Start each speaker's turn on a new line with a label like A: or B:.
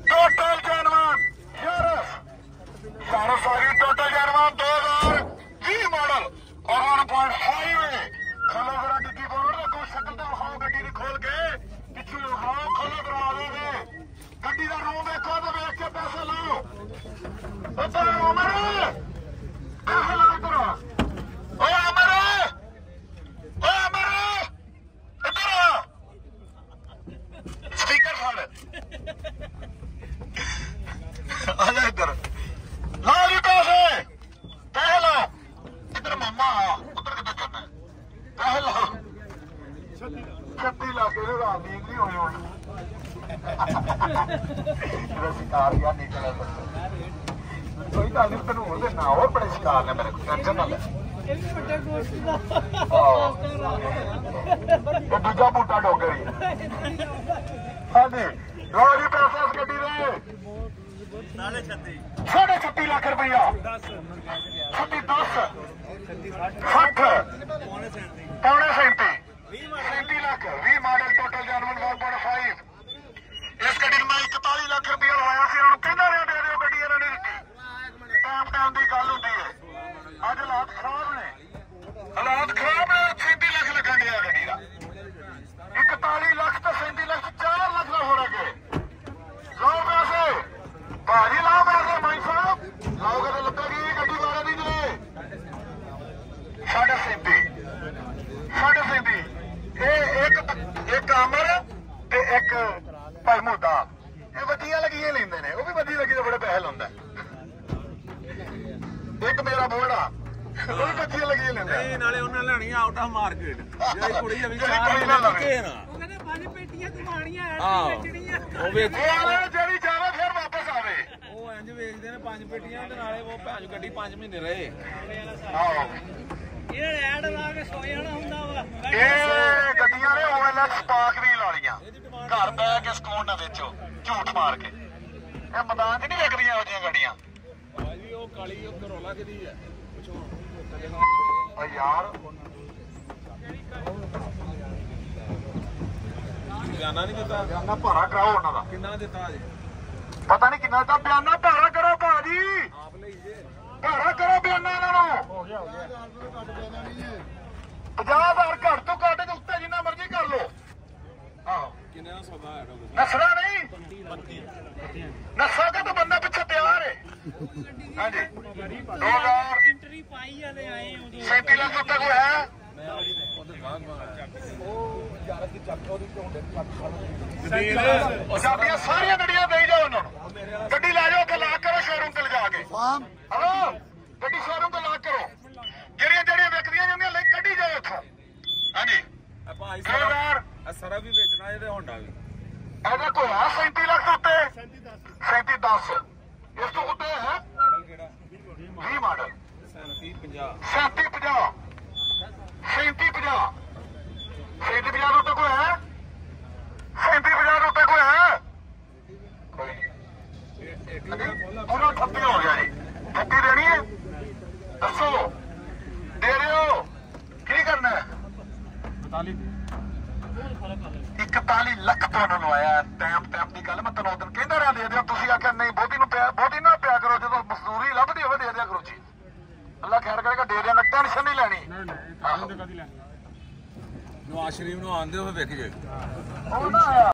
A: Total जानवान Yaris आ गई। Total जानवान 2020 model और 1.5 खोलो जरा डिग्गी बोलो ना कोई शक्ल तो खाओ गड्डी की खोल के पिछू खाओ खोलो करवा देंगे गड्डी का रूम देखो तो देख के पैसे लो उधर उमर पैसे लो इधर ओ अमर ओ अमर इधर स्पीकर फाड़ आजा इधर ला जी पैसे पैसे लो इधर मामा उधर किधर जाना पैसे लो 36 लाख रात नींद नहीं होनी होनी शिकार यार निकला कोई गल नहीं तेन हो देना और बड़े शिकार ने मेरे को टेंशन ना ले दूजा बूटा डोगरी हाँ जी लो जी पैसे इस गड्डी दे 36.5 लाख रुपया 36 60 पौने 37 लाख 20 मॉडल टोटल जानवर 1.5 इस गड्डी में 41 लाख रुपया लवाया सी इन्होंने कहना रहा दे दियो गड्डी इन्होंने दित्ती टाइम टाइम की गल होती है अज हालात खराब ने 37 लाख लगन दिया गड्डी का 41 लाख तो 37 लाख 4 लाख का हो रहा है लो पैसे भाजी लाओ पैसे माई साहब लाओगे तो लगेगी गड्डी वाले दीजिए 37 एक अमर एक भाई मोटा ये वधिया लगियां लेंदे ने वो भी वधिया लगी तो बड़े पैसे लाउंदा एक मेरा बोड़ा वो भी वधिया लगियां लेंदा नहीं नाले उन्हां लेनी आउट ऑफ मार्केट ਜਿਹੜੀ ਕੁੜੀ ਅਭੀ ਚਾਰ ਨਾ ਲਵੇ ਉਹ ਕਹਿੰਦੇ 5 ਪੇਟੀਆਂ ਕਮਾਣੀਆਂ ਵੇਚਣੀਆਂ ਉਹ ਵੇਚ ਜਿਹੜੀ ਜਾਵੇ ਫਿਰ ਵਾਪਸ ਆਵੇ ਉਹ ਇੰਜ ਵੇਚਦੇ ਨੇ 5 ਪੇਟੀਆਂ ਤੇ ਨਾਲੇ ਉਹ ਭੈਣ ਗੱਡੀ 5 ਮਹੀਨੇ ਰਹੇ ਆਹੋ ਇਹ ਐਡ ਲਾ ਕੇ ਸੋ ਜਾਣਾ ਹੁੰਦਾ ਵਾ ਇਹ ਗੱਡੀਆਂ ਨੇ OLX ਸਪਾਰਕ ਵੀ ਲਾ ਲੀਆਂ ਘਰ ਬੈ ਕੇ ਸਕੂਨ ਨਾ ਵੇਚੋ ਝੂਠ ਮਾਰ ਕੇ ਇਹ ਮੈਦਾਨ 'ਚ ਨਹੀਂ ਵਿਕਦੀਆਂ ਉਹ ਜਿਹੀਆਂ ਗੱਡੀਆਂ ਭਾਜੀ ਉਹ ਕਾਲੀ ਉਹ ਕਰੋਲਾ ਕਿਹਦੀ ਹੈ ਓ ਯਾਰ ਬਿਆਨਾ ਨਹੀਂ ਦਿੱਤਾ ਬਿਆਨਾ ਭਾਰਾ ਕਰਾਓ ਉਹਨਾਂ ਦਾ ਕਿੰਨਾ ਦਿੱਤਾ ਅਜੇ ਪਤਾ ਨਹੀਂ ਕਿੰਨਾ ਦਿੱਤਾ ਬਿਆਨਾ ਭਾਰਾ ਕਰੋ ਭਾਜੀ ਆਪ ਲਈ ਜੇ ਭਾਰਾ ਕਰੋ ਬਿਆਨਾ ਇਹਨਾਂ ਨੂੰ ਹੋ ਗਿਆ 50,000 ਘੱਟ ਤੋਂ ਘੱਟ ਦੇ ਉੱਤੇ ਜਿੰਨਾ ਮਰਜ਼ੀ ਕਰ ਲੋ ਆਹੋ ਕਿੰਨੇ ਦਾ ਸੌਦਾ ਹੈ ਨਸਰਾ ਨਹੀਂ ਨਸਾਗਾ ਤਾਂ ਬੰਦਾ ਪਿੱਛੇ ਤਿਆਰ ਹੈ ਹਾਂਜੀ 2000 ਇੰਟਰੀ ਪਾਈ ਵਾਲੇ ਆਏ ਉਦੋਂ 37 ਲੱਖ ਉੱਤੇ ਕੋਈ ਹੈ ਸਾਡੀਆਂ ਸਾਰੀਆਂ ਗੱਡੀਆਂ ਦੇ ਜਾਓ ਉਹਨਾਂ ਨੂੰ ਗੱਡੀ ਲੈ ਜਾਓ ਲਾ ਕਰੋ ਸ਼ੋਰੂਮ ਤੇ ਲਿਜਾ ਕੇ ਹਲੋ ਗੱਡੀ ਸ਼ੋਰੂਮ ਤੇ ਲਾ ਕਰੋ ਜਿਹੜੀਆਂ ਜਿਹੜੀਆਂ ਵਿਕਦੀਆਂ ਜਾਂਦੀਆਂ ਲੈ ਕੱਢੀ ਜਾਓ ਉੱਥੋਂ ਹਾਂਜੀ ਭਾਈ ਸਾਰਾ ਵੀ ਵੇਚਣਾ ਇਹਦੇ ਹੋਂਡਾ ਵੀ ਇਹਦਾ ਕੋਈ ਹੈ 37 ਲੱਖ ਤੋਂ ਉੱਤੇ 37 10 ਇਸ ਤੋਂ ਉੱਤੇ ਹੈ ਮਾਡਲ ਕਿਹੜਾ 20 ਮਾਡਲ 37 50 37 50 37 50 ਉੱਤੇ ਕੋਈ ਹੈ 37 50 ਉੱਤੇ ਕੋਈ ਹੈ ਪੂਰਾ 38 ਹੋ ਗਿਆ ਜੀ 38 ਦੇਣੀ ਹੈ ਦੱਸੋ ਦੇ ਦਿਓ ਕੀ ਕਰਨਾ 41 ਲੱਖ ਤੁਹਾਨੂੰ ਲਵਾਇਆ ਟਾਈਮ ਦੀ ਗੱਲ ਮੈਂ ਤੈਨੂੰ ਉਦੋਂ ਕਹਿੰਦਾ ਰਿਹਾ ਦੇ ਦਿਓ ਤੁਸੀਂ ਆਖਿਆ ਨਹੀਂ ਬਹੁਤੀ ਨਾ ਪਿਆ ਕਰੋ ਜਦੋਂ ਮਜ਼ਦੂਰੀ ਲੱਭਦੀ ਹੋਵੇ ਦੇ ਦਿਆ ਕਰੋ ਜੀ ਅੱਲਾ ਖੈਰ ਕਰੇਗਾ ਦੇ ਦੇਣਾ ਟੈਨਸ਼ਨ ਨਹੀਂ ਲੈਣੀ ਨਵਾਜ਼ ਸ਼ਰੀਫ ਨੂੰ ਆਉਂਦੇ ਹੋਏ ਵੇਖ ਜੇ